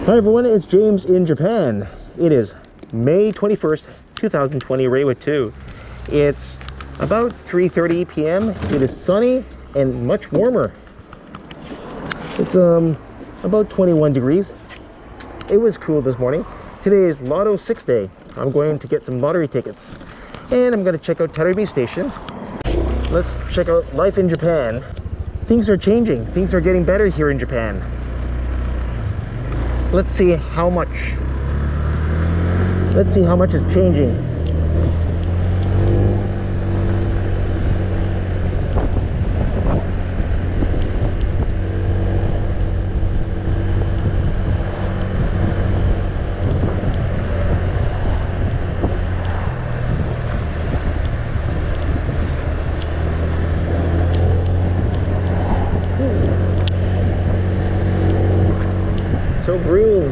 Hi everyone, it's James in Japan. It is May 21st, 2020, Reiwa 2. It's about 3:30 p.m. It is sunny and much warmer. It's about 21 degrees. It was cool this morning. Today is Lotto 6 day. I'm going to get some lottery tickets. And I'm going to check out Tarumi Station. Let's check out life in Japan. Things are changing. Things are getting better here in Japan. Let's see how much. Let's see how much is changing. So green.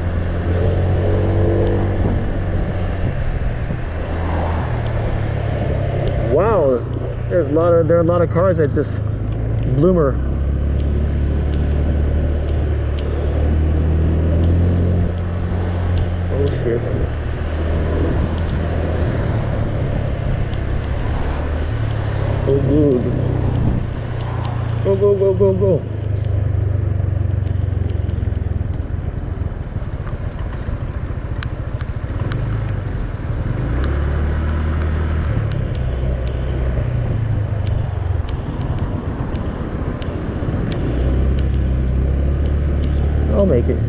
Wow, there are a lot of cars at this bloomer. Oh shit. Oh dude. Go, go, go, go, go. I'll make it.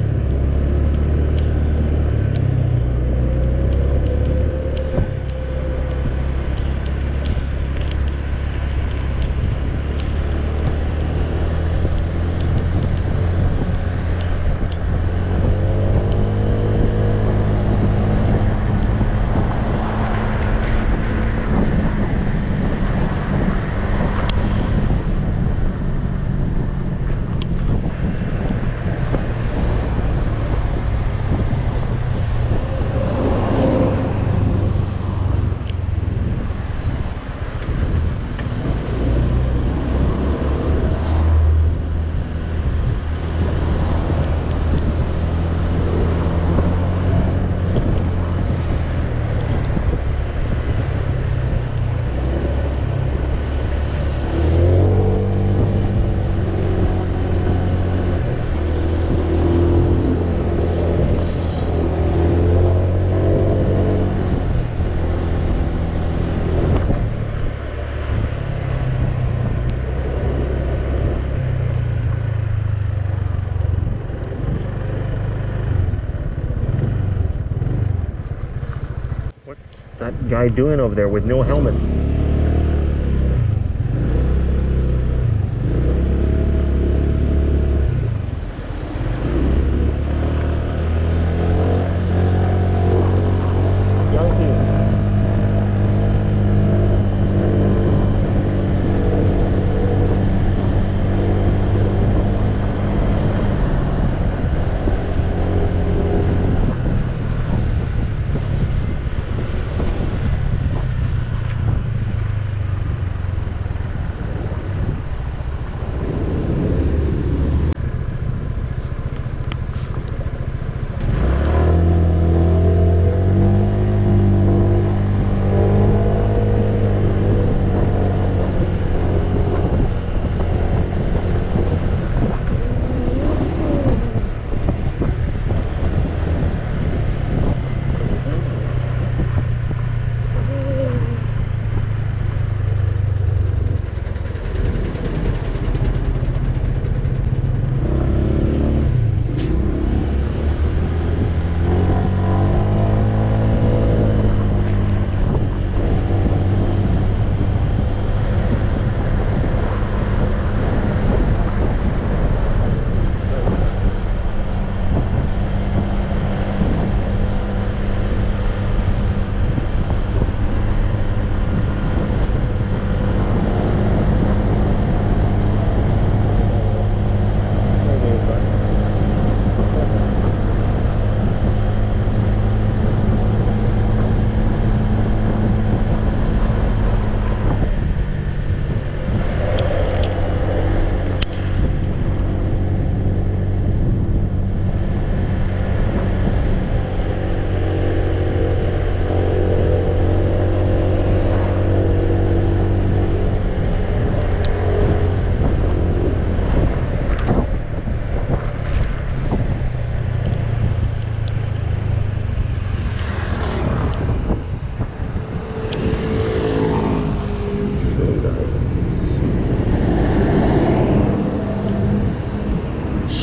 What's that guy doing over there with no helmet?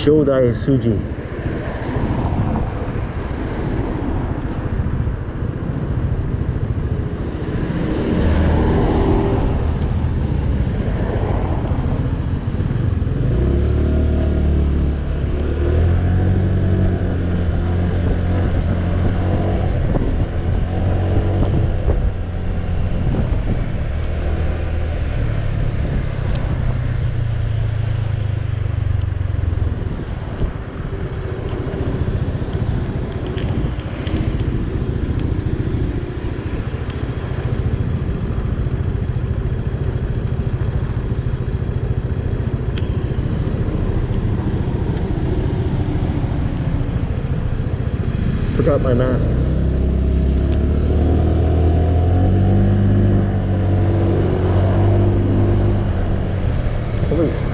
Shodai Suji. Forgot my mask. Police.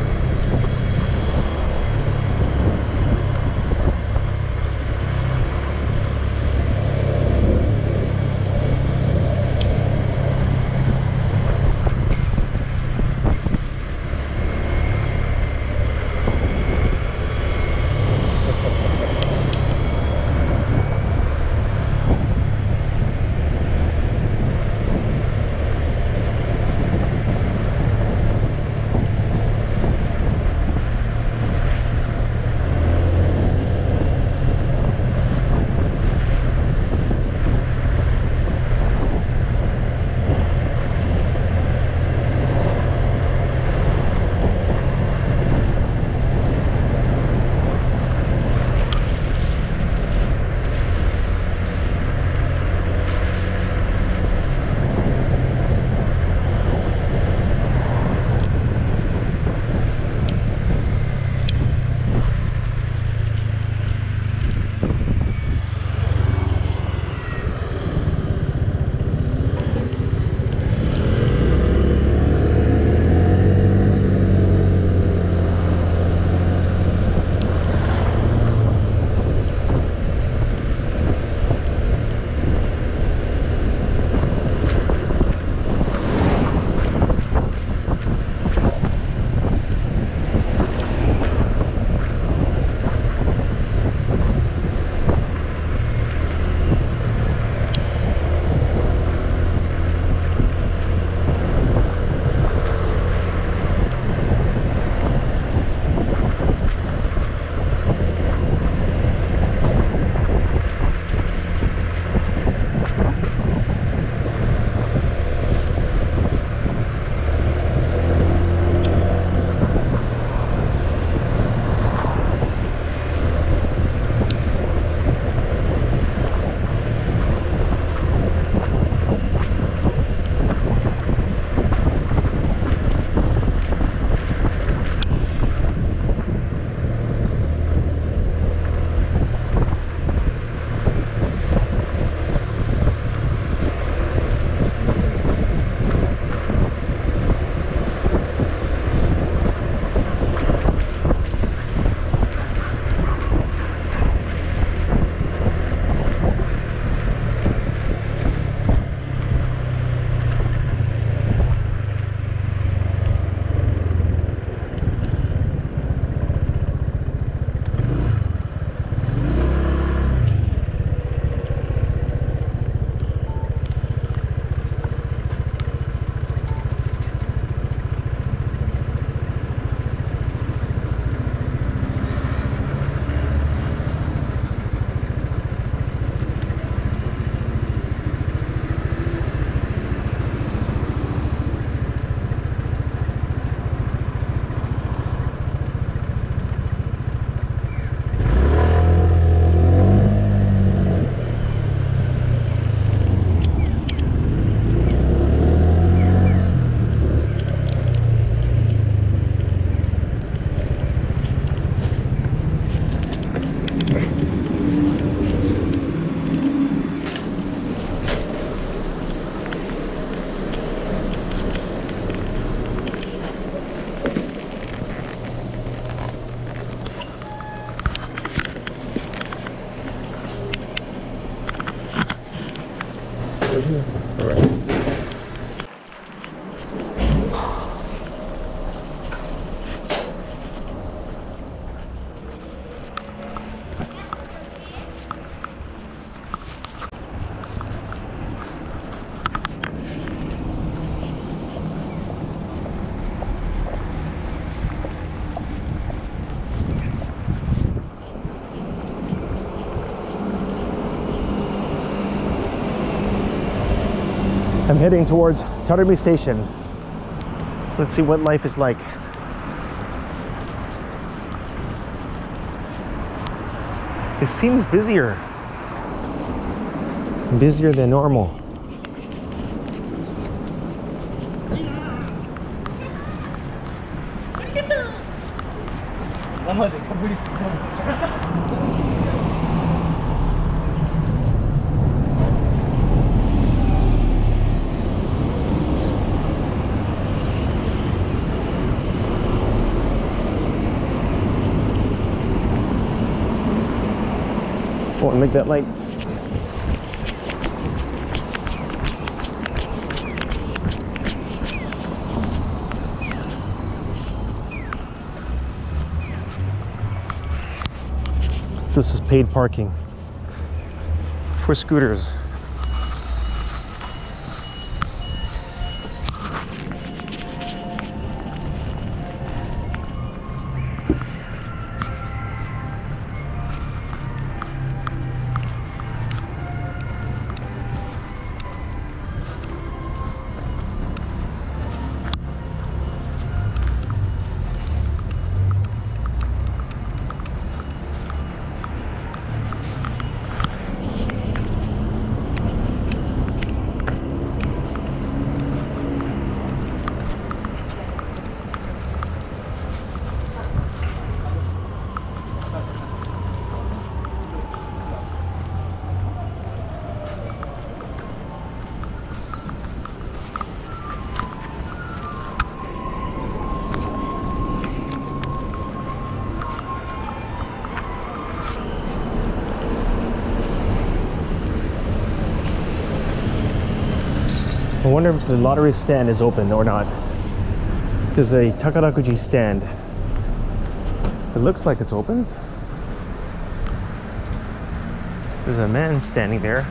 I'm heading towards Tarumi Station. Let's see what life is like. It seems busier than normal. Oh, and make that light. This is paid parking for scooters. I wonder if the lottery stand is open or not. There's a takarakuji stand. It looks like it's open. There's a man standing there.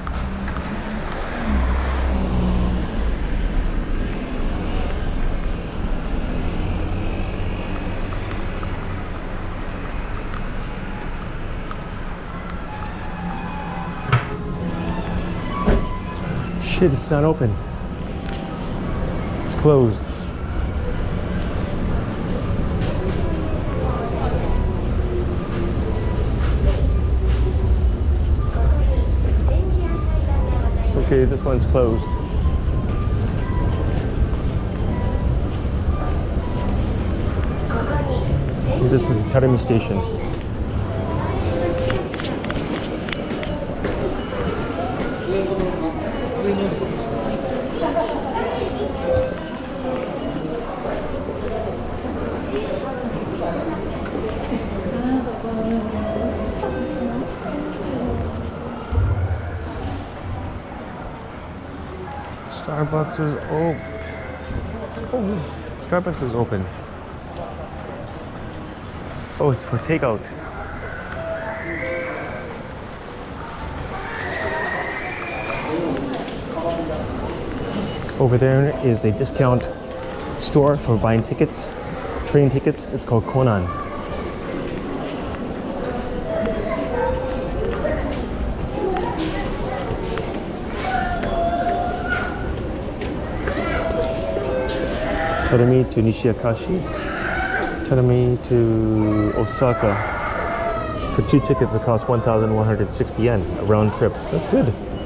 Shit, it's not open. It's closed. Okay, this one's closed. This is Tarumi Station. Starbucks is open. Oh, Starbucks is open. Oh, it's for takeout. Over there is a discount store for buying tickets, train tickets. It's called Konan. Tarumi to Nishikashi, Tarumi to Osaka. For 2 tickets, it costs 1,160 yen, a round trip. That's good.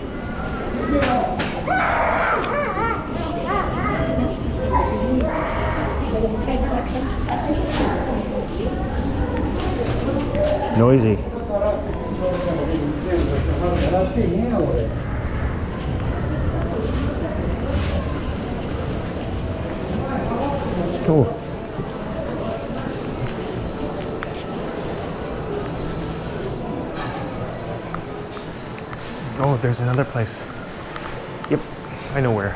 Noisy. Cool. Oh, there's another place. Yep, I know where.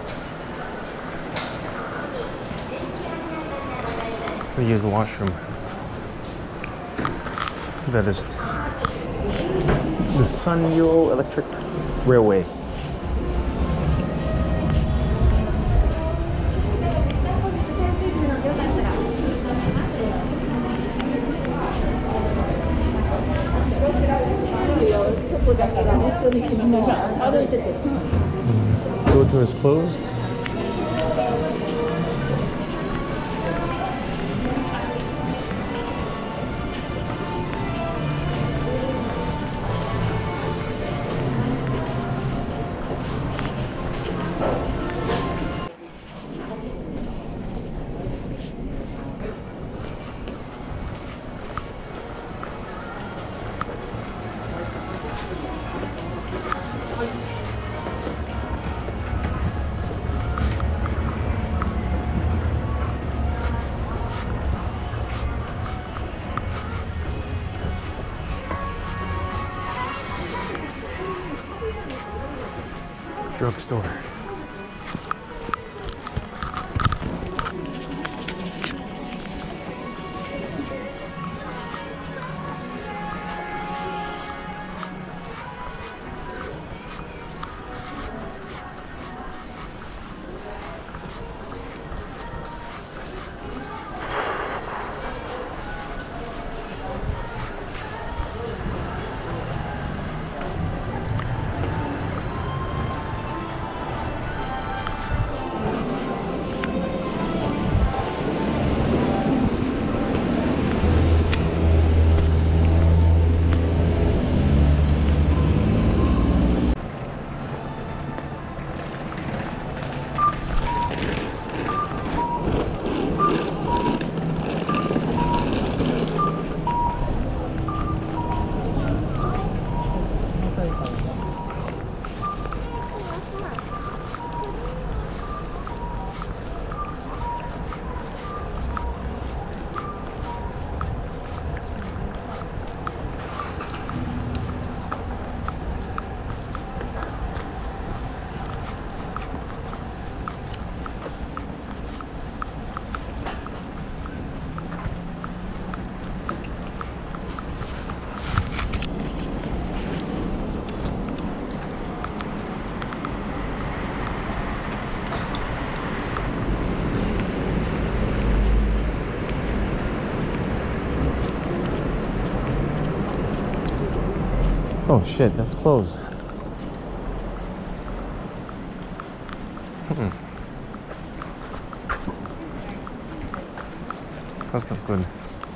We use the washroom. That is the Sanyo Electric Railway. Go-to is closed. Drugstore. Oh shit, that's closed. That's not good.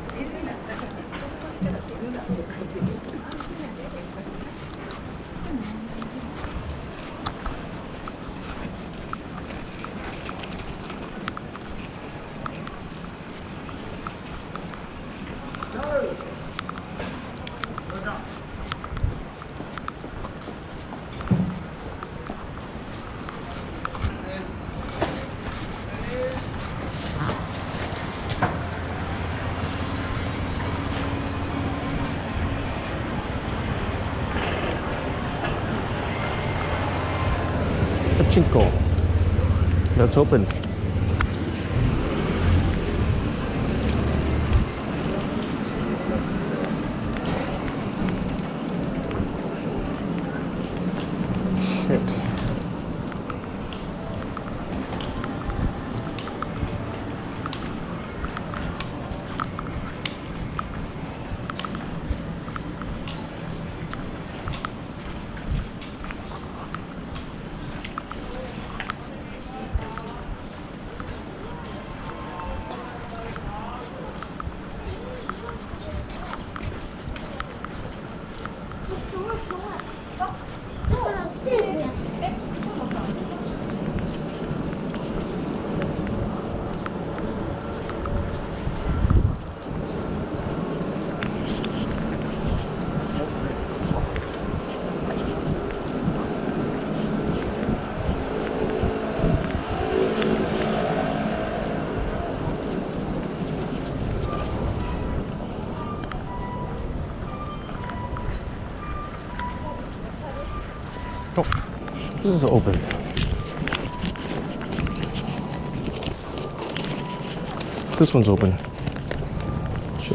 Pachinko. That's open. Shit. Oh, this is open. This one's open. Shit.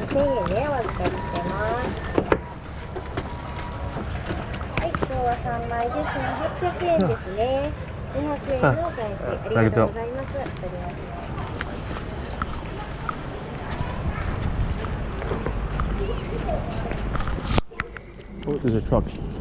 1000円でお預かりしてます。はい、今日は3枚で1800円ですね。200円のお返しありがとうございます。取ります。 Oh, there's a truck.